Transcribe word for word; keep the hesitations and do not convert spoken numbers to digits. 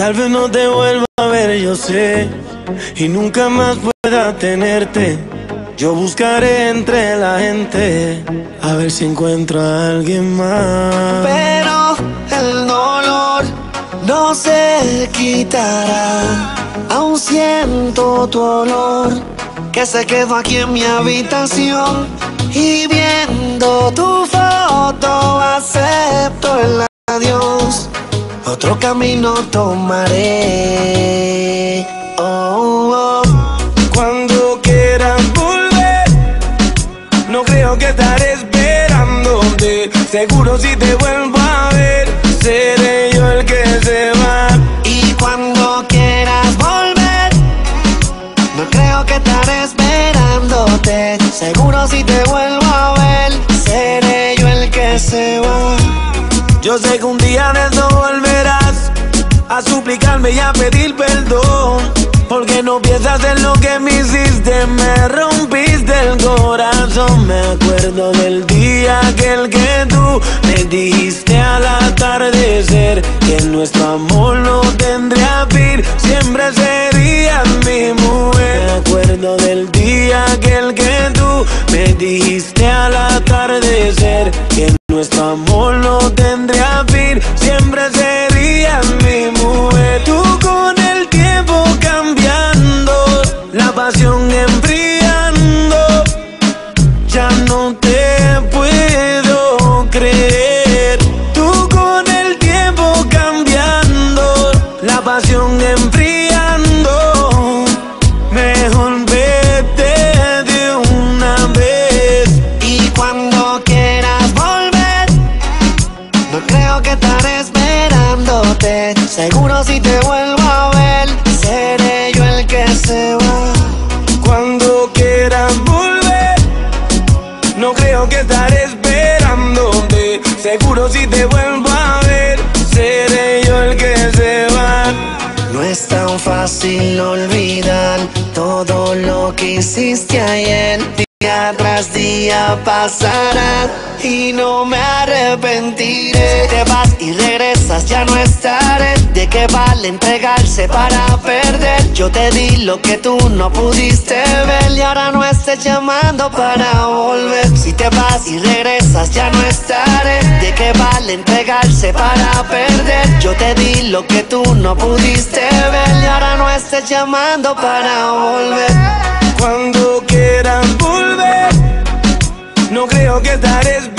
Tal vez no te vuelva a ver, yo sé, y nunca más pueda tenerte. Yo buscaré entre la gente a ver si encuentro a alguien más. Pero el dolor no se quitará. Aún siento tu olor que se quedó aquí en mi habitación. Y viendo tu foto acepto el adiós. Otro camino tomaré. Oh, oh. Cuando quieras volver, no creo que estaré esperándote. Seguro si te vuelvo a ver, seré yo el que se va. Y cuando quieras volver, no creo que estaré esperándote. Seguro si te vuelvo a ver, seré yo el que se va. Yo sé que un día de eso volverás a suplicarme y a pedir perdón, porque no piensas en lo que me hiciste, me rompiste el corazón. Me acuerdo del día aquel que tú me dijiste al atardecer, que nuestro amor no tendría fin, siempre serías mi mujer. Me acuerdo del día aquel que tú me dijiste al atardecer, que nuestro amor no tendría fin, siempre serías mi mujer. Tú con el tiempo cambiando, la pasión enfriando, ya no te puedo creer. Tú con el tiempo cambiando, la pasión enfriando, mejor vete de una vez. Y cuando quieras volver, no creo que estaré esperándote. Seguro si te vuelvo a ver, seré yo el que se va. Cuando quieras volver, no creo que estaré esperándote. Seguro si te vuelvo a ver, seré yo el que se va. No es tan fácil olvidar todo lo que hiciste ayer. Día tras día pasará y no me arrepentiré. Si te vas y regresas ya no estaré. ¿De qué vale entregarse para perder? Yo te di lo que tú no pudiste ver y ahora no estés llamando para volver. Si te vas y regresas ya no estaré. ¿De qué vale entregarse para perder? Yo te di lo que tú no pudiste ver y ahora no estés llamando para volver. Cuando quieras volver, no creo que estaré esperando.